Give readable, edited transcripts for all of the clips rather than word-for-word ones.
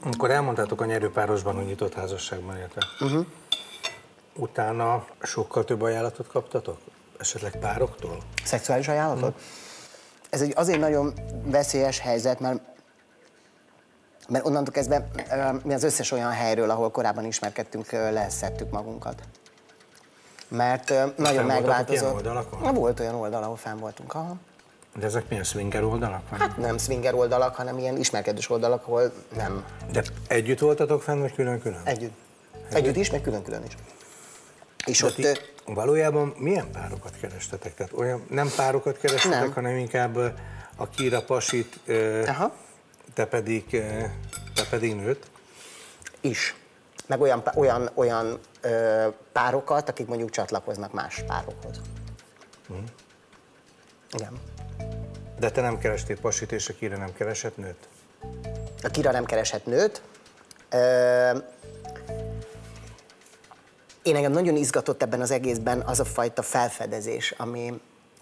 Amikor elmondtátok a nyerőpárosban, hogy nyitott házasságban éltek, utána sokkal több ajánlatot kaptatok? Esetleg pároktól? Szexuális ajánlatot? Ez egy azért nagyon veszélyes helyzet, mert onnantól kezdve mi az összes olyan helyről, ahol korábban ismerkedtünk, leszettük magunkat. Mert nagyon megváltozott. Ilyen oldalakon? Volt olyan oldal, ahol fenn voltunk. Aha. De ezek milyen swinger oldalak? Vagy? Hát nem swinger oldalak, hanem ilyen ismerkedős oldalak, ahol nem. De együtt voltatok fenn, vagy külön-külön? Együtt. Együtt is, meg külön-külön is. És de ott... Valójában milyen párokat kerestetek? Tehát olyan nem párokat kerestetek, nem. hanem inkább a Kira pasit, te pedig nőt? Is. Meg olyan párokat, akik mondjuk csatlakoznak más párokhoz. Igen. De te nem kerestél pasit, és a Kira nem keresett nőt? A Kira nem keresett nőt. Én engem nagyon izgatott ebben az egészben az a fajta felfedezés, ami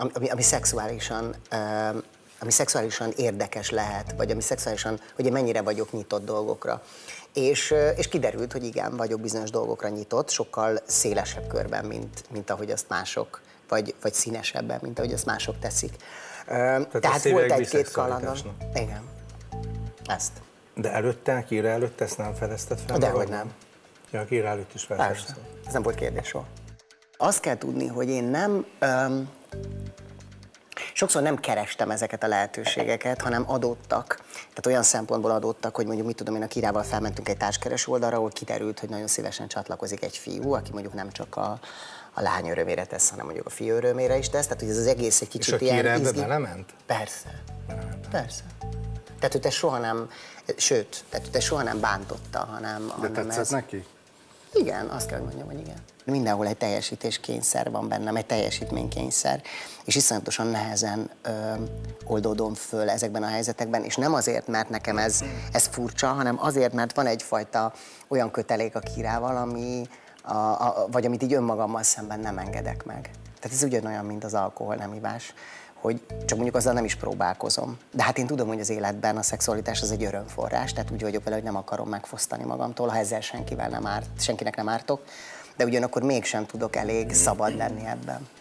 szexuálisan érdekes lehet, vagy ami szexuálisan, hogy én mennyire vagyok nyitott dolgokra. És kiderült, hogy igen, vagyok bizonyos dolgokra nyitott, sokkal szélesebb körben, mint ahogy azt mások, vagy színesebben, mint ahogy azt mások teszik. Tehát volt egy-két kalandom. Igen. Ezt. De előtte, Kira előtt ezt nem fedezted fel? Dehogy nem. Ja, a Kira előtt is felfedezted. Persze. Ez nem volt kérdés soha. Azt kell tudni, hogy én nem... Sokszor nem kerestem ezeket a lehetőségeket, hanem adódtak. Tehát olyan szempontból adódtak, hogy mondjuk mit tudom én, a Kirával felmentünk egy társkereső oldalra, ahol kiderült, hogy nagyon szívesen csatlakozik egy fiú, aki mondjuk nem csak a lány örömére tesz, hanem mondjuk a fiú örömére is tesz. Tehát hogy ez az egész egy kicsit ilyen... És a Kira ebbe belement? Persze. Persze. Tehát ő soha nem, sőt, tehát ő soha nem bántotta, hanem... De tetszett neki? Igen, azt kell, hogy mondjam, hogy igen. Mindenhol egy teljesítéskényszer van bennem, egy teljesítménykényszer, és iszonyatosan nehezen oldódom föl ezekben a helyzetekben, és nem azért, mert nekem ez furcsa, hanem azért, mert van egyfajta olyan kötelék a Kirával, vagy amit így önmagammal szemben nem engedek meg. Tehát ez ugyanolyan, mint az alkohol nem ivás, hogy csak mondjuk azzal nem is próbálkozom. De hát én tudom, hogy az életben a szexualitás az egy örömforrás, tehát úgy vagyok vele, hogy nem akarom megfosztani magamtól, ha ezzel senkinek nem ártok, de ugyanakkor mégsem tudok elég szabad lenni ebben.